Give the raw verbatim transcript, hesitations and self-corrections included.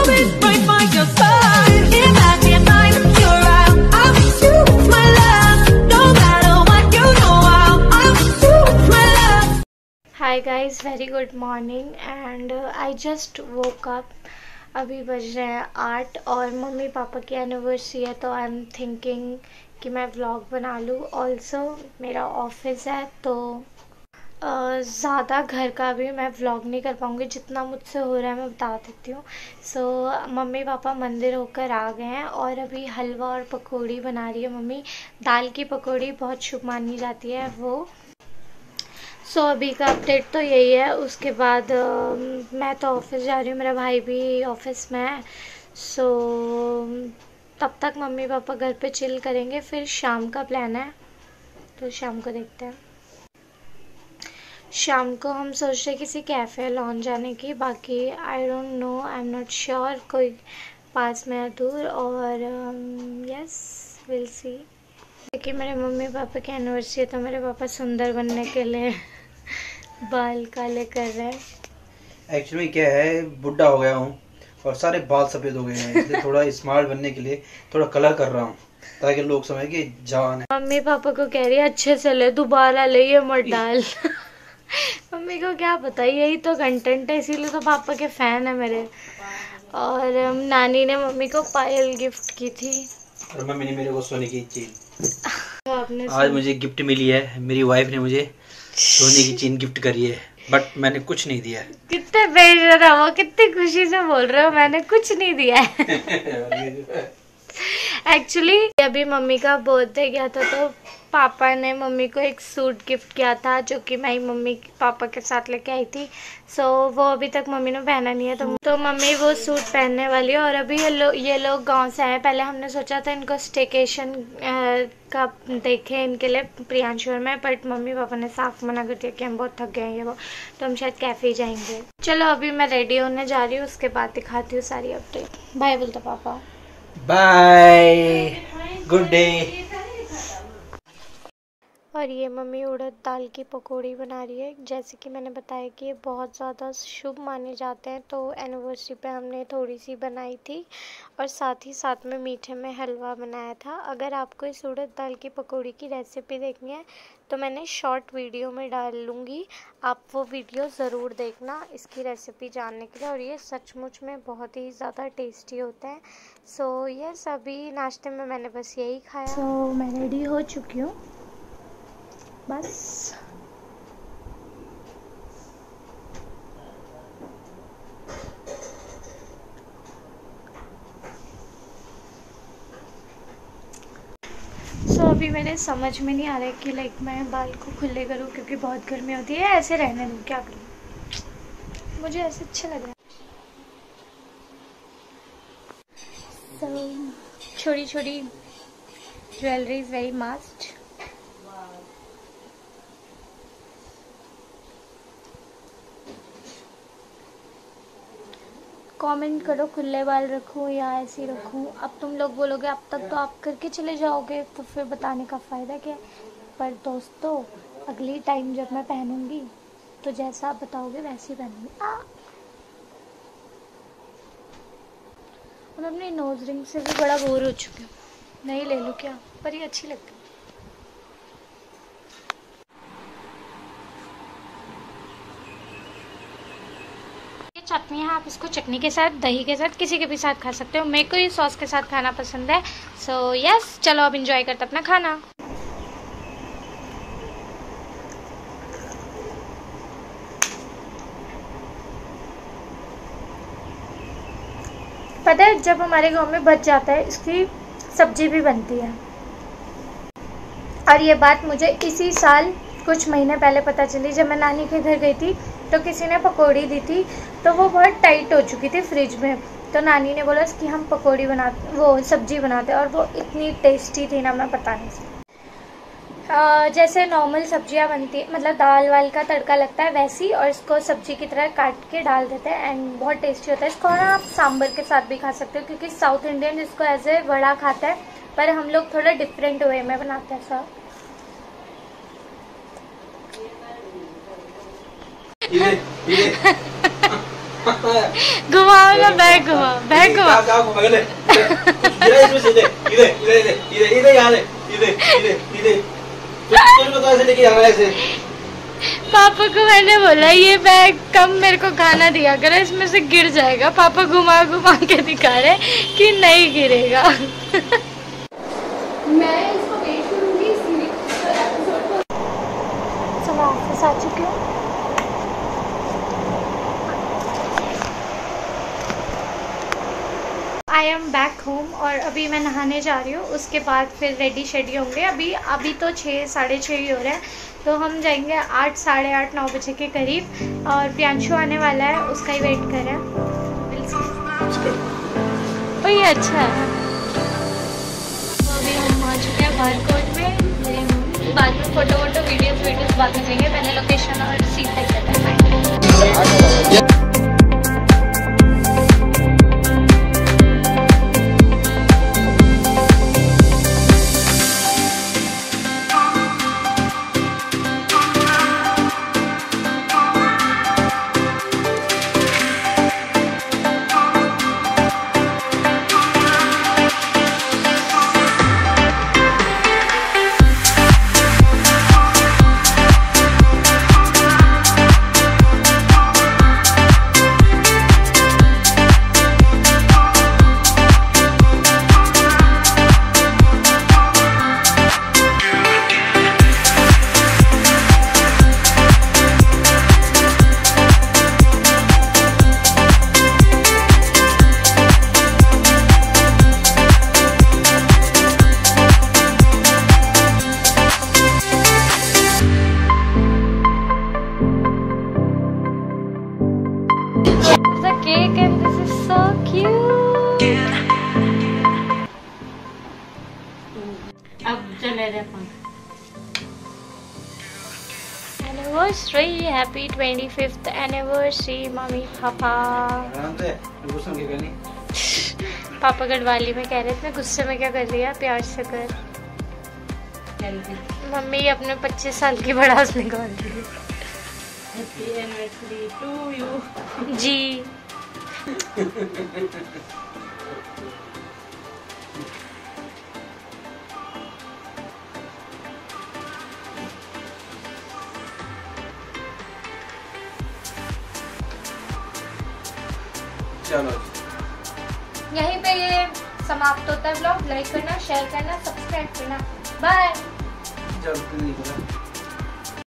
Hi guys, very good morning and I just woke up. अभी बज रहे हैं आठ और मम्मी पापा की एनिवर्सरी है तो आई एम थिंकिंग कि मैं व्लॉग बना लूँ। ऑल्सो मेरा ऑफिस है तो ज़्यादा घर का भी मैं व्लॉग नहीं कर पाऊँगी, जितना मुझसे हो रहा है मैं बता देती हूँ। सो so, मम्मी पापा मंदिर होकर आ गए हैं और अभी हलवा और पकौड़ी बना रही है मम्मी। दाल की पकौड़ी बहुत शुभ मानी जाती है वो। सो so, अभी का अपडेट तो यही है। उसके बाद uh, मैं तो ऑफिस जा रही हूँ, मेरा भाई भी ऑफिस में है। सो so, तब तक मम्मी पापा घर पे चिल करेंगे, फिर शाम का प्लान है तो शाम को देखते हैं। शाम को हम सोच रहे किसी कैफ़े लॉन्च जाने की, बाकी I don't know, I am not sure, कोई पास में है दूर और यस विल सी। देखिए मेरे मम्मी पापा की एनिवर्सरी है तो मेरे पापा सुंदर बनने के लिए बाल काले कर रहे हैं। एक्चुअली क्या है, बुढ़ा हो गया हूँ और सारे बाल सफेद हो गए हैं, इसलिए थोड़ा स्मार्ट बनने के लिए थोड़ा कलर कर रहा हूँ ताकि लोग समझे कि जवान है। मम्मी पापा को कह रही है अच्छे से ले, दोबारा ले, ये मत डाल। मम्मी को क्या पता, यही तो कंटेंट है, इसीलिए तो पापा के फैन है मेरे। और नानी ने मम्मी को पायल गिफ्ट की थी और मम्मी ने मेरे को सोने की चेन आपने आज मुझे गिफ्ट मिली है। मेरी वाइफ ने मुझे सोने की चेन गिफ्ट करी है, बट मैंने कुछ नहीं दिया। कितने बेशरम हो, कितनी खुशी से बोल रहे हो मैंने कुछ नहीं दिया है। एक्चुअली अभी मम्मी का बर्थडे गया था तो पापा ने मम्मी को एक सूट गिफ्ट किया था जो कि मैं मम्मी पापा के साथ लेके आई थी। सो so, वो अभी तक मम्मी ने पहना नहीं है तो, तो मम्मी वो सूट पहनने वाली है। और अभी ये लोग ये लोग गांव से आए। पहले हमने सोचा था इनको स्टेकेशन का देखें इनके लिए प्रियांशुर में, बट मम्मी पापा ने साफ मना कर दिया कि हम बहुत थक गए हैं ये वो, तो हम शायद कैफ़े जाएंगे। चलो अभी मैं रेडी होने जा रही हूँ, उसके बाद दिखाती हूँ सारी अपडेट। बाय बोलता पापा। Bye, good day. और ये मम्मी उड़द दाल की पकौड़ी बना रही है। जैसे कि मैंने बताया कि ये बहुत ज़्यादा शुभ माने जाते हैं तो एनिवर्सरी पे हमने थोड़ी सी बनाई थी और साथ ही साथ में मीठे में हलवा बनाया था। अगर आपको इस उड़द दाल की पकौड़ी की रेसिपी देखनी है तो मैंने शॉर्ट वीडियो में डाल लूँगी, आप वो वीडियो ज़रूर देखना इसकी रेसिपी जानने के लिए। और ये सचमुच में बहुत ही ज़्यादा टेस्टी होता है। सो यस, अभी नाश्ते में मैंने बस यही खाया। सो so, मैं रेडी हो चुकी हूँ बस। सो so, अभी मेरे समझ में नहीं आ रहा है कि लाइक मैं बाल को खुले करूँ क्योंकि बहुत गर्मी होती है, ऐसे रहने दूँ, क्या करूँ, मुझे ऐसे अच्छा लग रहा है। so, छोटी छोटी jewellery is very must. Comment करो खुले बाल रखूँ या ऐसे ही रखूँ। अब तुम लोग बोलोगे अब तक तो आप करके चले जाओगे तो फिर बताने का फ़ायदा क्या है। पर दोस्तों अगली टाइम जब मैं पहनूंगी तो जैसा आप बताओगे वैसे ही पहनूंगी। मैं अपनी नोज रिंग से भी बड़ा बोर हो चुकी हूँ, नहीं ले लूँ क्या, पर ये अच्छी लगती है। चटनी है, आप इसको चटनी के साथ, दही के साथ, किसी के भी साथ खा सकते हो। मेरे को ये सॉस के साथ खाना पसंद है। सो so, यस yes, चलो अब एंजॉय करते अपना खाना। पता है जब हमारे गांव में बच जाता है इसकी सब्जी भी बनती है। और ये बात मुझे इसी साल कुछ महीने पहले पता चली जब मैं नानी के घर गई थी तो किसी ने पकौड़ी दी थी तो वो बहुत टाइट हो चुकी थी फ्रिज में। तो नानी ने बोला कि हम पकौड़ी बनाते, वो सब्जी बनाते, और वो इतनी टेस्टी थी ना, मैं बता नहीं सकती। जैसे नॉर्मल सब्जियां बनती है, मतलब दाल वाल का तड़का लगता है वैसी, और इसको सब्जी की तरह काट के डाल देते हैं एंड बहुत टेस्टी होता है। इसको ना आप सांभर के साथ भी खा सकते हो क्योंकि साउथ इंडियन इसको एज ए वड़ा खाता है, पर हम लोग थोड़ा डिफरेंट वे में बनाते हैं सब। घुमाओ ना, बैग घुमाओ, बैग बैग घुमा। क्या क्या घुमा ले? इधर इसमें से इधर इधर इधर इधर इधर यहाँ ले इधर इधर इधर तुझको तो ऐसे लेके जाना है ऐसे। पापा को मैंने बोला ये बैग कम मेरे को खाना दिया करो, इसमें से गिर जाएगा। पापा घुमा घुमा के दिखा रहे कि नहीं गिरेगा। मैं इसको वेट करूंगी इसीलिए एपिसोड को। सब वापस आ चुकी हूँ। आई एम बैक होम और अभी मैं नहाने जा रही हूँ। उसके बाद फिर रेडी शेडी होंगे। अभी अभी तो छः साढ़े छः ही हो रहे हैं, तो हम जाएंगे आठ साढ़े आठ नौ बजे के करीब। और प्रियांशु आने वाला है, उसका ही वेट कर रहे हैं। तो ये अच्छा है। तो अभी हम आ चुके हैं बारकोट में। बाद में फोटो वोटो वीडियोस वीडियोस बाद में देंगे। पहले लोकेशन और सीट तक करते हैं। Cake and this is so cute. अब चले रहे अपन। Anniversary, happy twenty-fifth anniversary, मम्मी पापा। पापा गढ़वाली में कह रहे थे, गुस्से में क्या कर रही है, प्यार से कर। मम्मी अपने पच्चीस साल की भड़ास निकाल रही है। हैप्पी एनिवर्सरी टू यू जी। चलो यहीं पे ये समाप्त होता है ब्लॉग। लाइक करना, शेयर करना, सब्सक्राइब करना। बाय। चलो नहीं